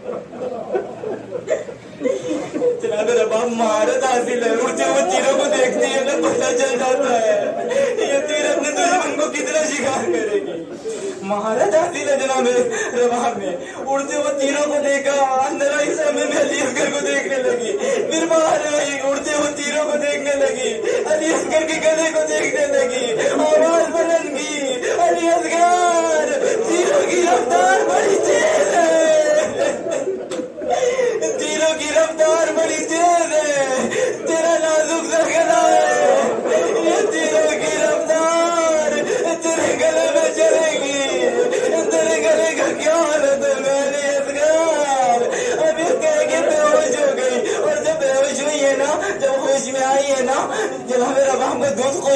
जनाब रबाब महारत हासिल है, उड़ते हुए तीरों को देखती है ना, पता चल जाता है ये तीर अपने दुश्मन को कितना शिकार करेगी। महारत हासिल है जनाब रबाब ने, उड़ते हुए तीरों को देखा, अंदर आई समय में अली असगर को देखने लगी, फिर बाहर आई, उड़ते हुए तीरों को देखने लगी, अली असगर के गले को देखने लगी, आवाज बुलंद की, अली असगर तीरों की रफ्तार बड़ी तेज है, तीरों की रफ्तार बड़ी तेज है, तेरा नाजुक सा गला है, ये तीरों की रफ्तार तेरे गले में चलेगी, तेरे गले का क्या हालत है मेरे असगर। अब ये कह के बेहोश हो गई, और जब बेहोश हुई है ना, जब होश में आई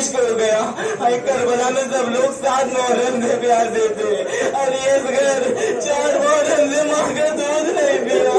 مشق ہو گیا. کربلا میں سب لوگ 7 محرم سے پیاسے تھے. علی اصغر 4 محرم سے ماں کا دودھ نہیں پیا.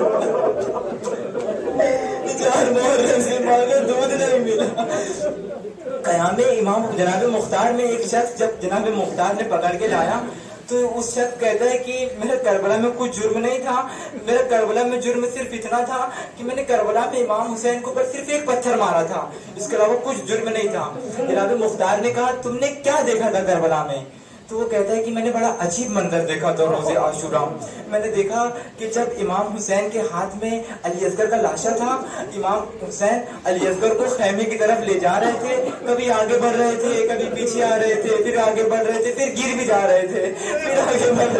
4 محرم سے ماں کا دودھ نہیں ملا. قیام امام جناب مختار میں ایک شخص جب جناب مختار نے پکڑ کے لایا تو اس شخص کہتا ہے کہ میرے کربلا میں کچھ جرم نہیں تھا. میرے کربلا میں جرم صرف اتنا تھا کہ میں نے کربلا میں امام حسین کے اوپر صرف ایک پتھر مارا تھا, اس کے علاوہ کچھ جرم نہیں تھا. جناب مختار نے کہا تم نے کیا دیکھا تھا کربلا میں؟ تو وہ کہتا ہے کہ میں نے بڑا عجیب منظر دیکھا تھا روز عاشورہ. میں نے دیکھا کہ جب امام حسین کے ہاتھ میں علی اصغر کا لاشا تھا, امام حسین علی اصغر کو خیمے کی طرف لے جا رہے تھے. کبھی آگے بڑھ رہے تھے, کبھی پیچھے آ رہے تھے, پھر آگے بڑھ رہے تھے, پھر گر بھی جا رہے تھے, پھر آگے بڑھ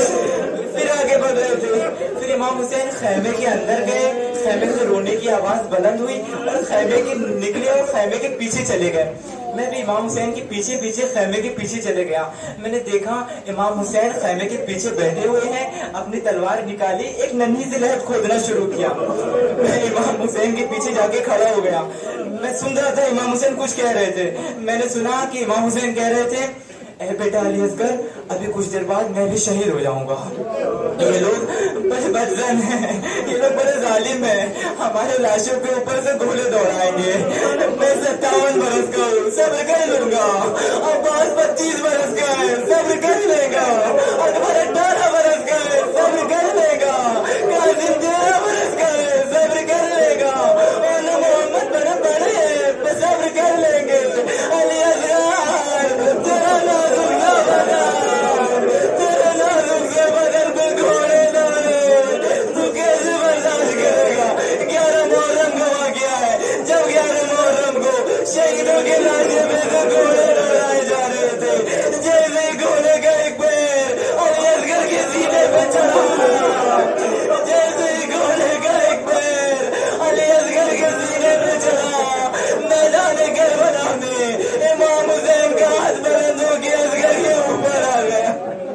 رہے تھے. پھر امام حسین خیمے کے اندر گئے. خیمے سے رونے کی آواز بلند ہوئی اور خیمے کے نکلے اور خیمے کے پیچھے چلے گئے. میں بھی امام حسین کے پیچھے پیچھے خیمے کے پیچھے چلے گیا. میں نے دیکھا امام حسین خیمے کے پیچھے بیٹھے ہوئے ہیں, اپنی تلوار نکالی, ایک ننھی سی لہد کھودنا شروع کیا. میں امام حسین کے پیچھے جا کے کھڑا ہو گیا. میں سن رہا تھا امام حسین کچھ کہہ رہے تھے. میں نے سنا کہ امام حسین کہہ رہے تھے اے بیٹا علی اصغر ابھی کچھ دیر بعد میں بھی شہید ہو جاؤں گا. یہ لوگ بڑے بدزن ہیں, یہ لوگ بڑے ظالم ہیں, ہمارے لاشوں کے اوپر سے گولے دوڑائیں گے. میں 57 برس کا ہوں, صبر کر لوں گا. عباس 25 برس کا ہے, صبر کر لے گا. اکبر 18 برس کا ہے, صبر کر لے گا. قاسم 13 برس کا ہے, صبر کر لے گا. اور محمد بڑے بڑے ہیں, صبر کر لیں گے. علی اصغر تیرا نازک سا بدن, تیرا نازک سا بدن پہ گھوڑے دوڑے, تو کیسے برداشت کرے گا؟ 11 محرم کا واقعہ ہے جب 11 محرم کو شہیدوں کے لاشے میں سے گھوڑے دوڑائے جا رہے تھے. جیسے گھوڑے کا ایک پیر علی اصغر کے سینے پہ چڑھا, جیسے گھوڑے کا ایک پیر علی اصغر کے سینے پہ چڑھا, میدان کربلا میں امام حسین کا ہاتھ بلند ہو کے اصغر کے اوپر آ گیا.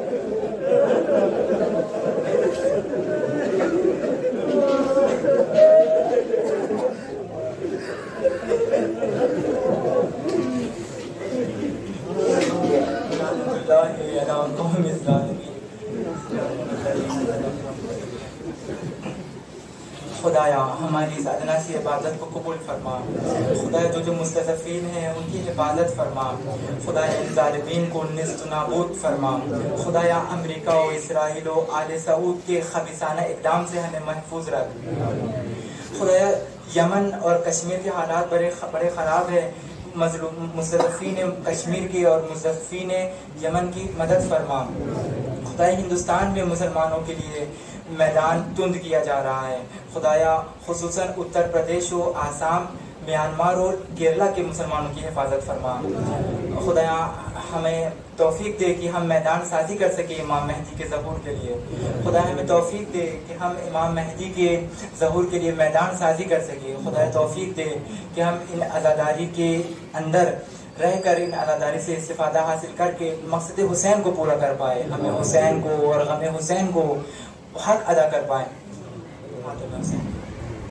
خدایا ہماری اس ادنا سی عبادت کو قبول فرما. خدایا جو مستضعفین ہیں ان کی حفاظت فرما. خدایا ان ظالمین کو نیست و نابود فرما. خدایا امریکہ و اسرائیل و آل سعود کے خبیثانہ اقدام سے ہمیں محفوظ رکھ. خدایا یمن اور کشمیر کے حالات بڑے خراب ہیں. مستضعفین کشمیر کی اور مستضعفین یمن کی مدد فرما. خدایا ہندوستان میں مسلمانوں کے لیے میدان تند کیا جا رہا ہے. خدایا خصوصاً اتر پردیش و آسام, میانمار اور کیرلا کے مسلمانوں کی حفاظت فرما. خدایا ہمیں توفیق دے کہ ہم میدان سازی کر سکیں امام مہدی کے ظہور کے لیے. خدا ہمیں توفیق دے کہ ہم امام مہدی کے ظہور کے لیے میدان سازی کر سکیں. خدا توفیق دے کہ ہم ان عزاداری کے اندر رہ کر ان عزاداری سے استفادہ حاصل کر کے مقصد حسین کو پورا کر پائے, ہمیں حسین کو اور غم حسین کو حق ادا کر پائیں.